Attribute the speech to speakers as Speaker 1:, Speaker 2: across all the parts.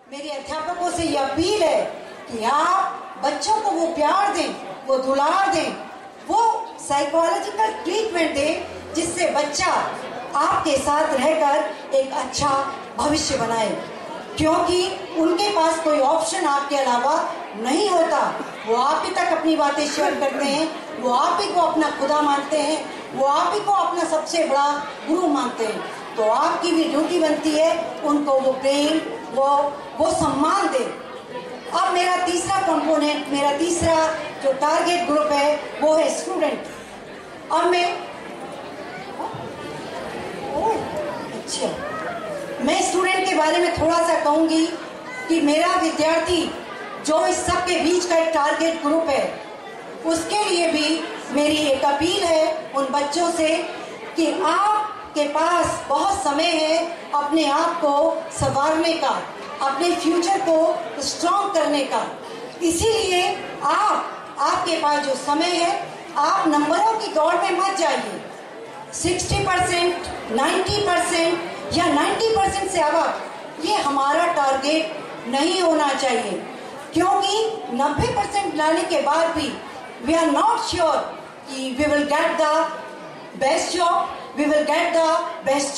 Speaker 1: मेरे अध्यापकों से ये अपील है कि आप बच्चों को वो प्यार दें, वो दुलार दें, वो साइकोलॉजिकल ट्रीटमेंट दें जिससे बच्चा आपके साथ रहकर एक अच्छा भविष्य बनाए, क्योंकि उनके पास कोई ऑप्शन आपके अलावा नहीं होता। वो आप ही तक अपनी बातें शेयर करते हैं, वो आप ही को अपना खुदा मानते हैं, वो आप ही को अपना सबसे बड़ा गुरु मानते हैं। तो आपकी भी ड्यूटी बनती है उनको वो प्रेम, वो सम्मान दे। अब मेरा तीसरा कंपोनेंट, मेरा तीसरा जो टारगेट ग्रुप है वो है स्टूडेंट। अब मैं स्टूडेंट के बारे में थोड़ा सा कहूंगी कि मेरा विद्यार्थी जो इस सब के बीच का एक टारगेट ग्रुप है, उसके लिए भी मेरी एक अपील है उन बच्चों से कि आपके पास बहुत समय है अपने आप को संवारने का, अपने फ्यूचर को स्ट्रॉन्ग करने का। इसीलिए आपके पास जो समय है, आप नंबरों की दौड़ में मत जाइए। 60%, 90% या 90% से अब ये हमारा टारगेट नहीं होना चाहिए, क्योंकि 90% लाने के बाद भी वी आर नॉट श्योर कि we will get the best job, we will get the best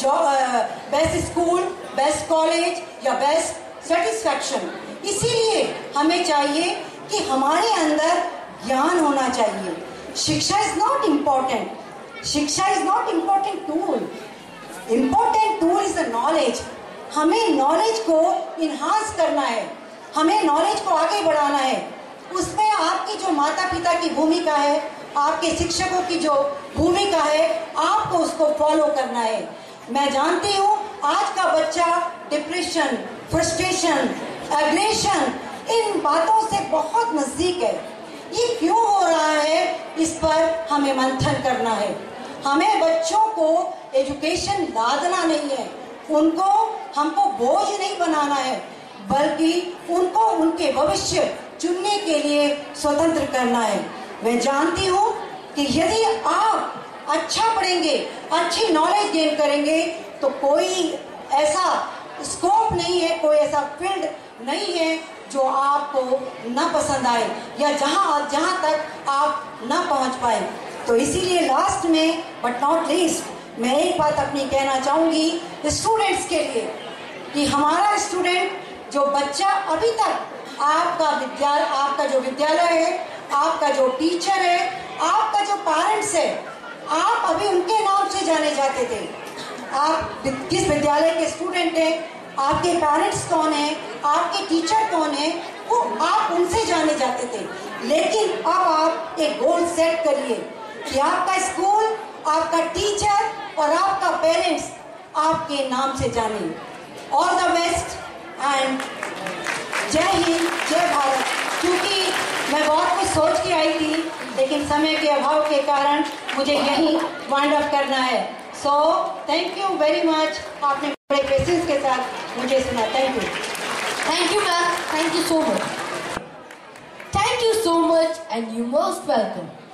Speaker 1: school, best college या बेस्ट सेटिस्फैक्शन। इसीलिए हमें चाहिए कि हमारे अंदर ज्ञान होना चाहिए। शिक्षा इज नॉट इम्पोर्टेंट, शिक्षा is not important tool, important tool is the knowledge. हमें नॉलेज को इन्हांस करना है, हमें नॉलेज को आगे बढ़ाना है। उसमें आपकी जो माता पिता की भूमिका है, आपके शिक्षकों की जो भूमिका है, आपको उसको फॉलो करना है। मैं जानती हूँ आज का बच्चा डिप्रेशन, फ्रस्ट्रेशन, एग्रेशन, इन बातों से बहुत नजदीक है। ये क्यों हो रहा है, इस पर हमें मंथन करना है। हमें बच्चों को एजुकेशन लादना नहीं है, हमको बोझ नहीं बनाना है, बल्कि उनको उनके भविष्य चुनने के लिए स्वतंत्र करना है। मैं जानती हूँ कि यदि आप अच्छा पढ़ेंगे, अच्छी नॉलेज गेन करेंगे, तो कोई ऐसा स्कोप नहीं है, कोई ऐसा फील्ड नहीं है जो आपको न पसंद आए या जहाँ तक आप न पहुँच पाए। तो इसीलिए लास्ट में बट नॉट लीस्ट मैं एक बात अपनी कहना चाहूँगी स्टूडेंट्स के लिए कि हमारा स्टूडेंट जो बच्चा अभी तक आपका जो विद्यालय है, आपका जो टीचर है, आपका जो पेरेंट्स है, आप अभी उनके नाम से जाने जाते थे। आप किस विद्यालय के स्टूडेंट हैं, आपके पेरेंट्स कौन हैं, आपके टीचर कौन हैं, वो आप उनसे जाने जाते थे। लेकिन अब आप एक गोल सेट करिए कि आपका स्कूल, आपका टीचर और आपका पेरेंट्स आपके नाम से जाने। ऑल द बेस्ट एंड जय हिंद, जय भारत। क्योंकि मैं बहुत कुछ सोच के आई थी, लेकिन समय के अभाव के कारण मुझे यहीं वाइंड अप करना है। So thank you very much, आपने बड़े पेशेंस के साथ मुझे सुना। Thank you.
Speaker 2: Thank you, ma'am. Thank you so much. Thank you so much, and you're most welcome.